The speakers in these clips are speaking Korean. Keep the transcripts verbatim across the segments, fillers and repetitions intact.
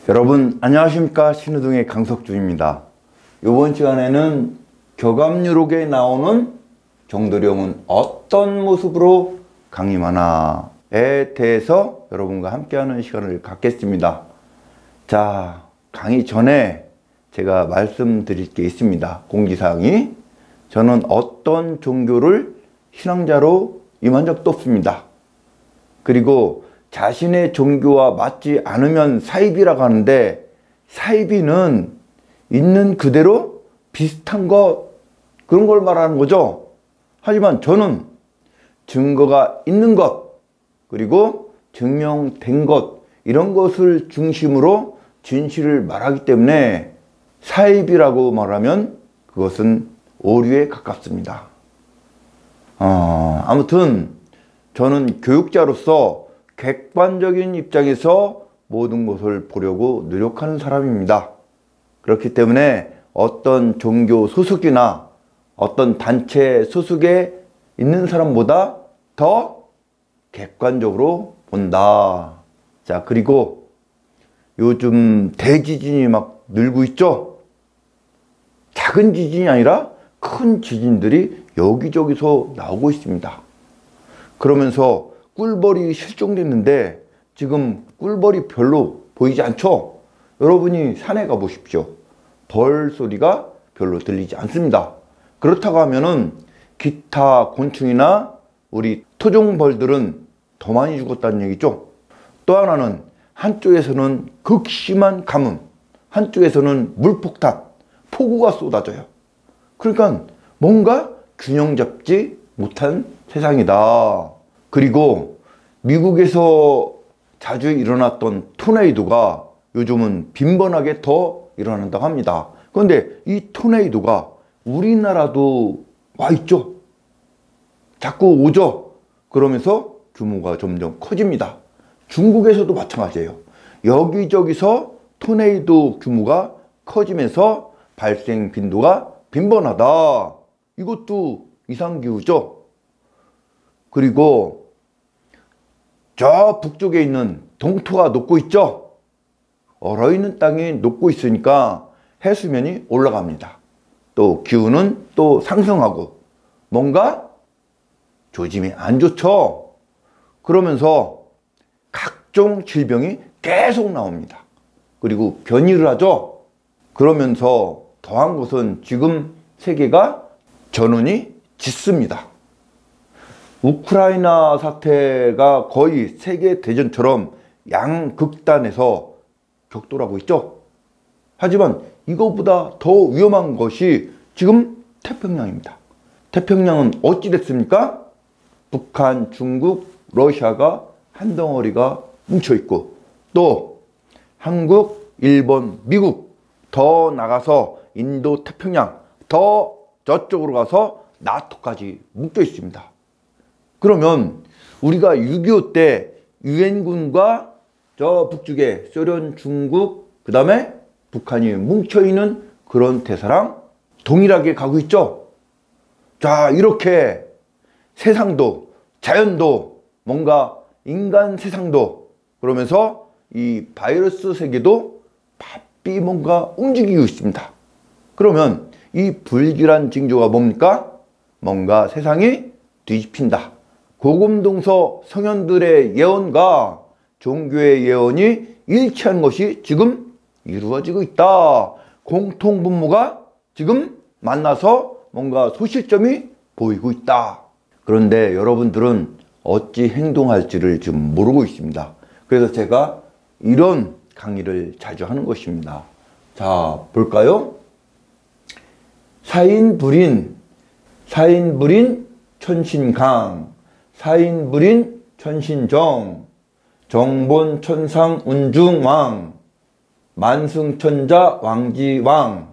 여러분 안녕하십니까. 신우동의 강석준입니다. 이번 시간에는 교감유록에 나오는 정도령은 어떤 모습으로 강림하나에 대해서 여러분과 함께하는 시간을 갖겠습니다. 자, 강의 전에 제가 말씀드릴 게 있습니다. 공지사항이. 저는 어떤 종교를 신앙자로 임한 적도 없습니다. 그리고 자신의 종교와 맞지 않으면 사이비라고 하는데, 사이비는 있는 그대로 비슷한 것, 그런 걸 말하는 거죠. 하지만 저는 증거가 있는 것, 그리고 증명된 것, 이런 것을 중심으로 진실을 말하기 때문에 사이비라고 말하면 그것은 오류에 가깝습니다. 어, 아무튼 저는 교육자로서 객관적인 입장에서 모든 것을 보려고 노력하는 사람입니다. 그렇기 때문에 어떤 종교 소속이나 어떤 단체 소속에 있는 사람보다 더 객관적으로 본다. 자, 그리고 요즘 대지진이 막 늘고 있죠? 작은 지진이 아니라 큰 지진들이 여기저기서 나오고 있습니다. 그러면서 꿀벌이 실종됐는데 지금 꿀벌이 별로 보이지 않죠? 여러분이 산에 가보십시오. 벌 소리가 별로 들리지 않습니다. 그렇다고 하면은 기타 곤충이나 우리 토종벌들은 더 많이 죽었다는 얘기죠. 또 하나는 한쪽에서는 극심한 가뭄, 한쪽에서는 물폭탄, 폭우가 쏟아져요. 그러니까 뭔가 균형 잡지 못한 세상이다. 그리고 미국에서 자주 일어났던 토네이도가 요즘은 빈번하게 더 일어난다고 합니다. 그런데 이 토네이도가 우리나라도 와 있죠. 자꾸 오죠. 그러면서 규모가 점점 커집니다. 중국에서도 마찬가지예요. 여기저기서 토네이도 규모가 커지면서 발생 빈도가 빈번하다. 이것도 이상기후죠. 그리고 저 북쪽에 있는 동토가 녹고 있죠. 얼어있는 땅이 녹고 있으니까 해수면이 올라갑니다. 또 기후는 또 상승하고 뭔가 조짐이 안 좋죠. 그러면서 각종 질병이 계속 나옵니다. 그리고 변이를 하죠. 그러면서 더한 것은 지금 세계가 전운이 짙습니다. 우크라이나 사태가 거의 세계 대전처럼 양극단에서 격돌하고 있죠. 하지만 이거보다 더 위험한 것이 지금 태평양입니다. 태평양은 어찌 됐습니까? 북한, 중국, 러시아가 한 덩어리가 뭉쳐있고, 또 한국, 일본, 미국, 더 나가서 인도 태평양, 더 저쪽으로 가서 나토까지 뭉쳐 있습니다. 그러면 우리가 육이오 때 유엔군과 저 북쪽에 소련, 중국, 그 다음에 북한이 뭉쳐있는 그런 대사랑 동일하게 가고 있죠. 자, 이렇게 세상도 자연도 뭔가 인간 세상도 그러면서 이 바이러스 세계도 바삐 뭔가 움직이고 있습니다. 그러면 이 불길한 징조가 뭡니까? 뭔가 세상이 뒤집힌다. 고금동서 성현들의 예언과 종교의 예언이 일치하는 것이 지금 이루어지고 있다. 공통분모가 지금 만나서 뭔가 소실점이 보이고 있다. 그런데 여러분들은 어찌 행동할지를 지금 모르고 있습니다. 그래서 제가 이런 강의를 자주 하는 것입니다. 자, 볼까요? 사인불인, 사인불인 천신강, 사인불인 천신정, 정본천상 운중왕, 만승천자 왕지왕,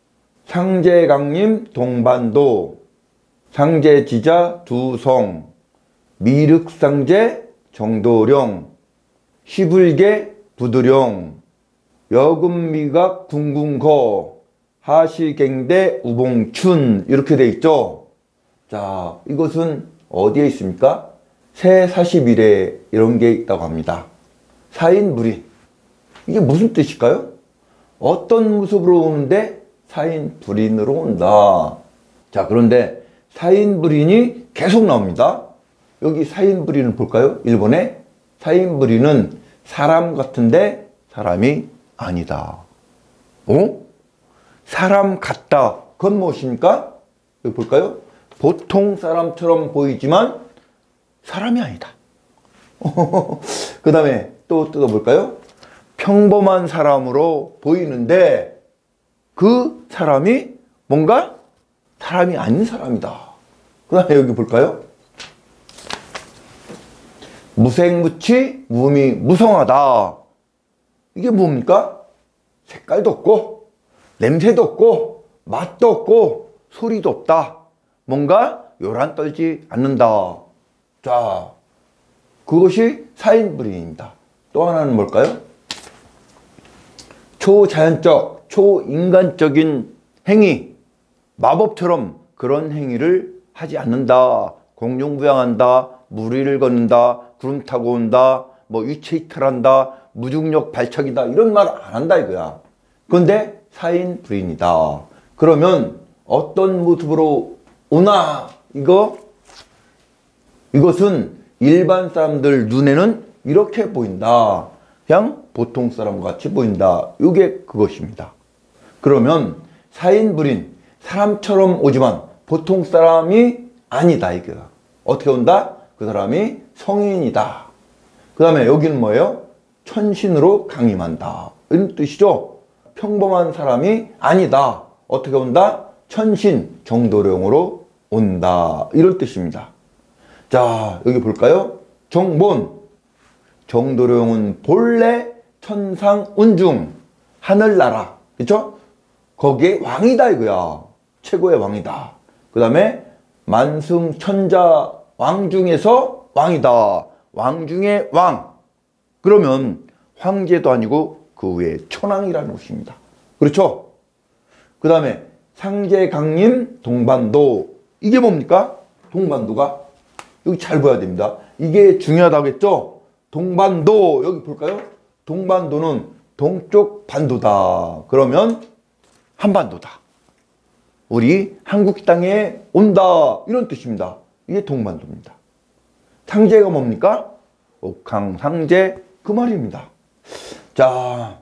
상제강림 동반도, 상제지자 두성, 미륵상제 정도령, 시불계 부두령, 여금미각 궁궁거, 하시갱대 우봉춘, 이렇게 돼 있죠. 자, 이것은 어디에 있습니까? 새 사십일에 이런 게 있다고 합니다. 사인불인, 이게 무슨 뜻일까요? 어떤 모습으로 오는데 사인불인으로 온다. 자, 그런데 사인불인이 계속 나옵니다. 여기 사인불인을 볼까요? 일 번에 사인불인은 사람 같은데 사람이 아니다. 어? 사람 같다. 그건 무엇입니까? 여기 볼까요? 보통 사람처럼 보이지만 사람이 아니다. 그 다음에 또 뜯어볼까요? 평범한 사람으로 보이는데 그 사람이 뭔가 사람이 아닌 사람이다. 그 다음에 여기 볼까요? 무색무취 무미무성하다. 이게 뭡니까? 색깔도 없고 냄새도 없고 맛도 없고 소리도 없다. 뭔가 요란 떨지 않는다. 자, 그것이 사인불인입니다. 또 하나는 뭘까요? 초자연적, 초인간적인 행위, 마법처럼 그런 행위를 하지 않는다. 공룡부양한다, 무리를 걷는다, 구름 타고 온다, 뭐 유체이탈한다, 무중력 발척이다, 이런 말 안 한다 이거야. 그런데 사인불인이다. 그러면 어떤 모습으로 오나? 이거 이것은 일반 사람들 눈에는 이렇게 보인다. 그냥 보통 사람 같이 보인다. 이게 그것입니다. 그러면 사인불인, 사람처럼 오지만 보통 사람이 아니다 이거야. 어떻게 온다? 그 사람이 성인이다. 그 다음에 여기는 뭐예요? 천신으로 강림한다. 이런 뜻이죠. 평범한 사람이 아니다. 어떻게 온다? 천신, 정도령으로 온다. 이런 뜻입니다. 자, 여기 볼까요? 정본. 정도령은 본래 천상 운중, 하늘나라. 그쵸? 거기에 왕이다 이거야. 최고의 왕이다. 그 다음에 만승천자 왕 중에서 왕이다. 왕 중에 왕. 그러면 황제도 아니고 그 외에 천왕이라는 것입니다. 그렇죠? 그 다음에 상제강림 동반도. 이게 뭡니까? 동반도가 여기 잘 봐야 됩니다. 이게 중요하다겠죠? 동반도. 여기 볼까요? 동반도는 동쪽 반도다. 그러면 한반도다. 우리 한국 땅에 온다. 이런 뜻입니다. 이게 동반도입니다. 상제가 뭡니까? 옥황상제, 그 말입니다. 자,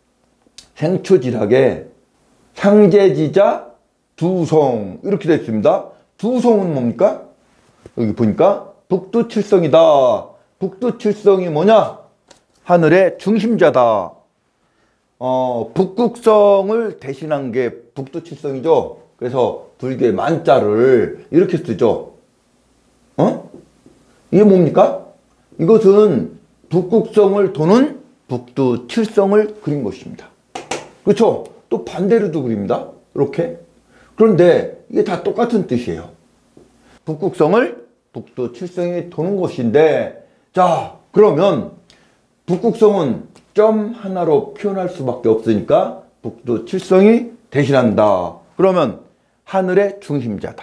생초지락에 상제지자 두성 이렇게 되어 있습니다. 두성은 뭡니까? 여기 보니까 북두칠성이다. 북두칠성이 뭐냐? 하늘의 중심자다. 어, 북극성을 대신한 게 북두칠성이죠. 그래서 불교의 만자를 이렇게 쓰죠. 어? 이게 뭡니까? 이것은 북극성을 도는 북두칠성을 그린 것입니다. 그렇죠? 또 반대로도 그립니다. 이렇게. 그런데 이게 다 똑같은 뜻이에요. 북극성을 북두칠성이 도는 것인데, 자, 그러면 북극성은 점 하나로 표현할 수밖에 없으니까 북두칠성이 대신한다. 그러면 하늘의 중심자다.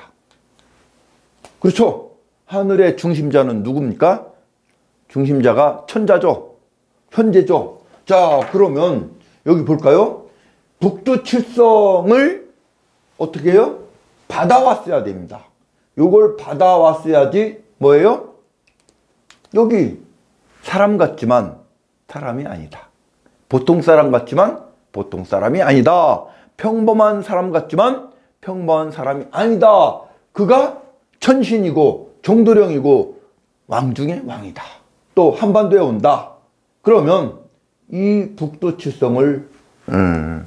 그렇죠? 하늘의 중심자는 누굽니까? 중심자가 천자죠. 현재죠. 자, 그러면 여기 볼까요? 북두칠성을 어떻게 해요? 받아왔어야 됩니다. 요걸 받아왔어야지 뭐예요? 여기 사람 같지만 사람이 아니다. 보통 사람 같지만 보통 사람이 아니다. 평범한 사람 같지만 평범한 사람이 아니다. 그가 천신이고 정도령이고 왕 중에 왕이다. 또 한반도에 온다. 그러면 이 북두칠성을 음,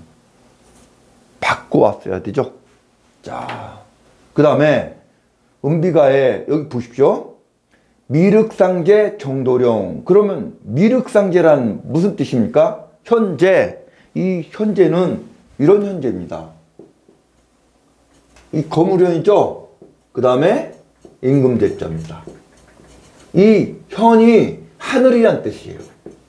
바꿔왔어야 되죠. 자, 그 다음에 은비가에 여기 보십시오. 미륵상제 정도령. 그러면 미륵상제란 무슨 뜻입니까? 현재. 이 현재는 이런 현재입니다. 이 거무련이죠. 그 다음에 임금제자입니다. 이 현이 하늘이란 뜻이에요.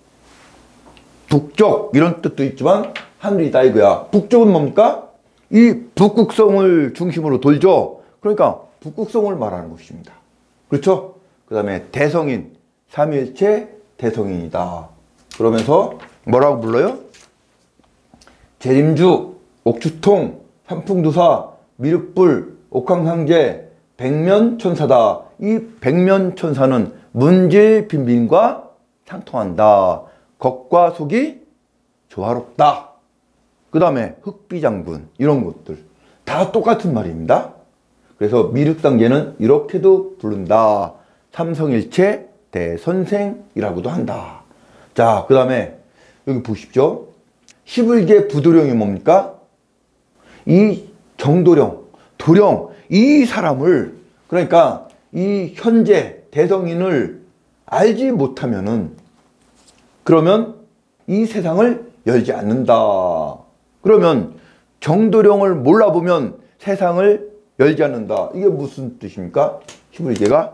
북쪽 이런 뜻도 있지만 하늘이다 이거야. 북쪽은 뭡니까? 이 북극성을 중심으로 돌죠. 그러니까 북극성을 말하는 것입니다. 그렇죠? 그 다음에 대성인, 삼일체 대성인이다. 그러면서 뭐라고 불러요? 재림주, 옥주통, 삼풍두사, 미륵불, 옥황상제, 백면천사다. 이 백면천사는 문질빈빈과 상통한다. 겉과 속이 조화롭다. 그 다음에 흑비장군, 이런 것들 다 똑같은 말입니다. 그래서 미륵상제는 이렇게도 부른다. 삼성일체 대선생이라고도 한다. 자, 그 다음에 여기 보십시오. 십일계 부도령이 뭡니까? 이 정도령, 도령, 이 사람을, 그러니까 이 현재 대성인을 알지 못하면은, 그러면 이 세상을 열지 않는다. 그러면 정도령을 몰라보면 세상을 열지 않는다. 이게 무슨 뜻입니까? 십일계가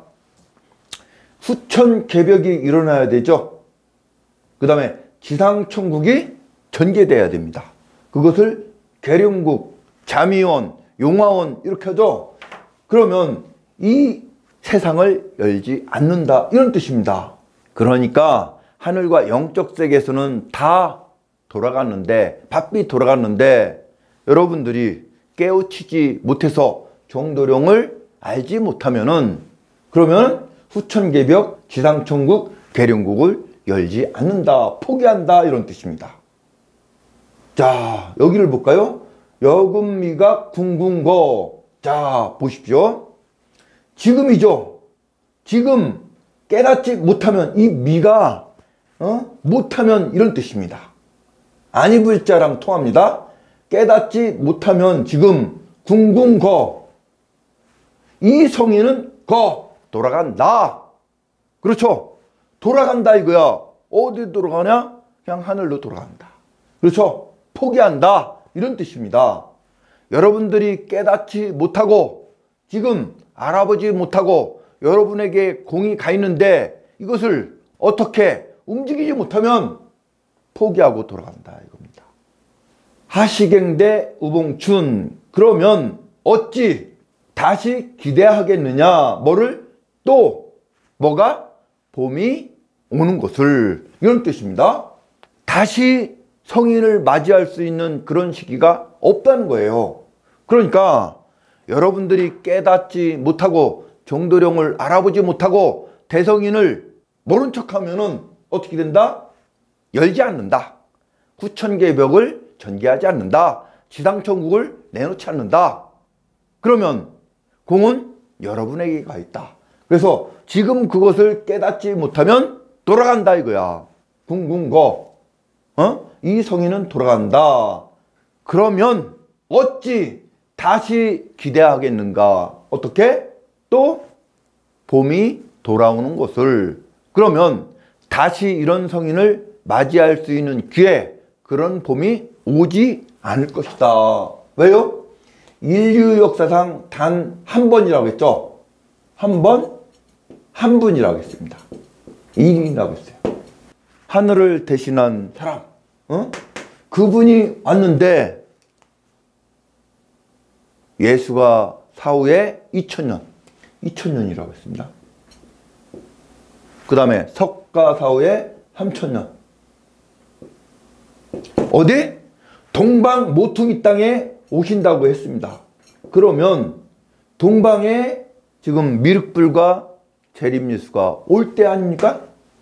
후천개벽이 일어나야 되죠. 그 다음에 지상천국이 전개돼야 됩니다. 그것을 계룡국, 자미원, 용화원 이렇게 하죠. 그러면 이 세상을 열지 않는다, 이런 뜻입니다. 그러니까 하늘과 영적 세계에서는 다 돌아갔는데, 바삐 돌아갔는데 여러분들이 깨우치지 못해서 정도령을 알지 못하면은, 그러면 후천개벽, 지상천국, 계룡국을 열지 않는다, 포기한다, 이런 뜻입니다. 자, 여기를 볼까요? 여금미각 궁궁거. 자, 보십시오. 지금이죠. 지금 깨닫지 못하면, 이 미가 어? 못하면, 이런 뜻입니다. 아니불자랑 통합니다. 깨닫지 못하면 지금 궁궁거. 이 성인은 거 돌아간다. 그렇죠? 돌아간다 이거야. 어디 돌아가냐? 그냥 하늘로 돌아간다. 그렇죠? 포기한다, 이런 뜻입니다. 여러분들이 깨닫지 못하고 지금 알아보지 못하고 여러분에게 공이 가 있는데 이것을 어떻게 움직이지 못하면 포기하고 돌아간다 이겁니다. 하시갱대 우봉춘. 그러면 어찌 다시 기대하겠느냐? 뭐를? 또 뭐가? 봄이 오는 것을, 이런 뜻입니다. 다시 성인을 맞이할 수 있는 그런 시기가 없다는 거예요. 그러니까 여러분들이 깨닫지 못하고 정도령을 알아보지 못하고 대성인을 모른 척하면은 어떻게 된다? 열지 않는다. 후천개벽을 전개하지 않는다. 지상천국을 내놓지 않는다. 그러면 공은 여러분에게 가 있다. 그래서 지금 그것을 깨닫지 못하면 돌아간다 이거야. 궁궁거. 어? 이 성인은 돌아간다. 그러면 어찌 다시 기대하겠는가? 어떻게? 또 봄이 돌아오는 것을. 그러면 다시 이런 성인을 맞이할 수 있는 기회, 그런 봄이 오지 않을 것이다. 왜요? 인류 역사상 단 한 번이라고 했죠. 한 번, 한 분이라고 했습니다. 인이라고 했어요. 하늘을 대신한 사람, 어? 그분이 왔는데 예수가 사후에 이천 년, 이천 년이라고 했습니다. 그 다음에 석가 사후에 삼천 년. 어디? 동방 모퉁이 땅에 오신다고 했습니다. 그러면 동방에 지금 미륵불과 재림예수가 올 때 아닙니까?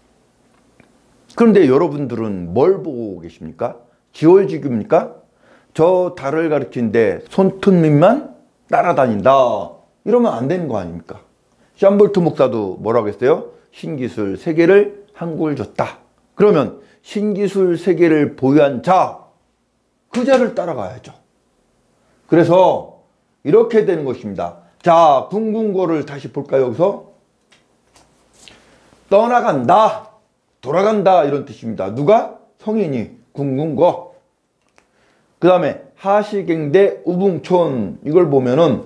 그런데 여러분들은 뭘 보고 계십니까? 지월지교입니까? 저 달을 가리키는데 손톱밑만 따라다닌다. 이러면 안 되는 거 아닙니까? 샴볼트 목사도 뭐라고 했어요? 신기술 세계를 한국을 줬다. 그러면 신기술 세계를 보유한 자, 그 자를 따라가야죠. 그래서 이렇게 되는 것입니다. 자, 궁궁거를 다시 볼까요? 여기서 떠나간다, 돌아간다, 이런 뜻입니다. 누가? 성인이. 궁궁거. 그 다음에 하시갱대 우붕촌. 이걸 보면은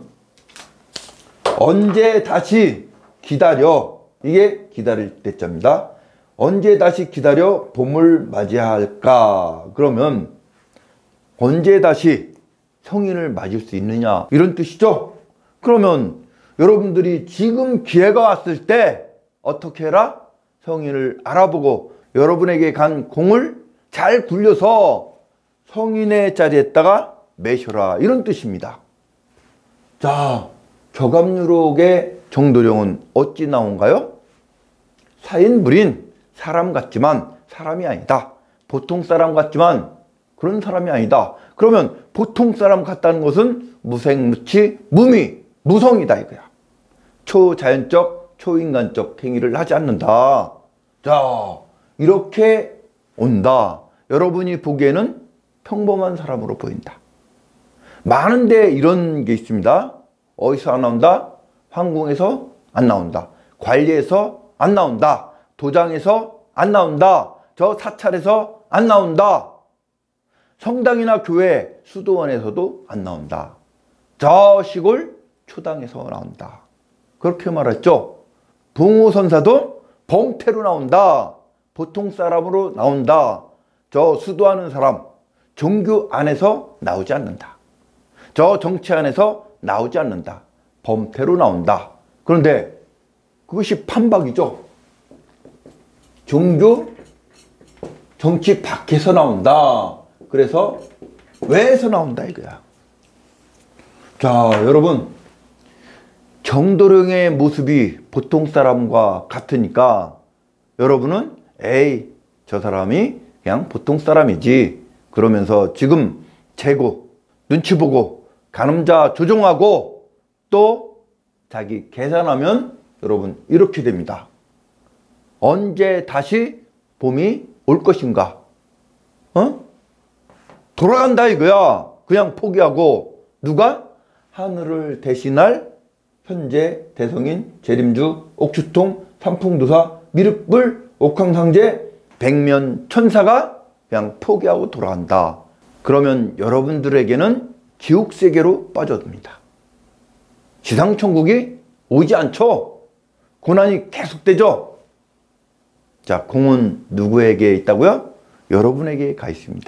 언제 다시 기다려. 이게 기다릴 때자입니다. 언제 다시 기다려 봄을 맞이할까? 그러면 언제 다시 성인을 맞을 수 있느냐, 이런 뜻이죠. 그러면 여러분들이 지금 기회가 왔을 때 어떻게 해라? 성인을 알아보고 여러분에게 간 공을 잘 굴려서 성인의 자리에다가 매셔라, 이런 뜻입니다. 자, 교감유록의 정도령은 어찌 나온가요? 사인불인, 사람 같지만 사람이 아니다. 보통 사람 같지만 그런 사람이 아니다. 그러면 보통 사람 같다는 것은 무생무치, 무미, 무성이다 이거야. 초자연적, 초인간적 행위를 하지 않는다. 자, 이렇게 온다. 여러분이 보기에는 평범한 사람으로 보인다. 많은데 이런 게 있습니다. 어디서 안 나온다? 황궁에서 안 나온다. 관리에서 안 나온다. 도장에서 안 나온다. 저 사찰에서 안 나온다. 성당이나 교회, 수도원에서도 안 나온다. 저 시골 초당에서 나온다. 그렇게 말했죠. 붕호선사도 범태로 나온다. 보통 사람으로 나온다. 저 수도하는 사람, 종교 안에서 나오지 않는다. 저 정치 안에서 나오지 않는다. 범태로 나온다. 그런데 그것이 판박이죠. 종교, 정치 밖에서 나온다. 그래서 외에서 나온다 이거야. 자, 여러분, 정도령의 모습이 보통 사람과 같으니까 여러분은 에이, 저 사람이 그냥 보통 사람이지, 그러면서 지금 재고, 눈치 보고, 가늠자 조종하고 또 자기 계산하면 여러분 이렇게 됩니다. 언제 다시 봄이 올 것인가? 어? 돌아간다 이거야. 그냥 포기하고. 누가? 하늘을 대신할 현재 대성인, 재림주, 옥주통, 삼풍도사, 미륵불, 옥황상제, 백면 천사가 그냥 포기하고 돌아간다. 그러면 여러분들에게는 지옥세계로 빠져듭니다. 지상천국이 오지 않죠? 고난이 계속되죠? 자, 공은 누구에게 있다고요? 여러분에게 가 있습니다.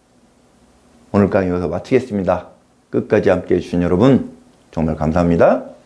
오늘 강의 여기서 마치겠습니다. 끝까지 함께 해주신 여러분 정말 감사합니다.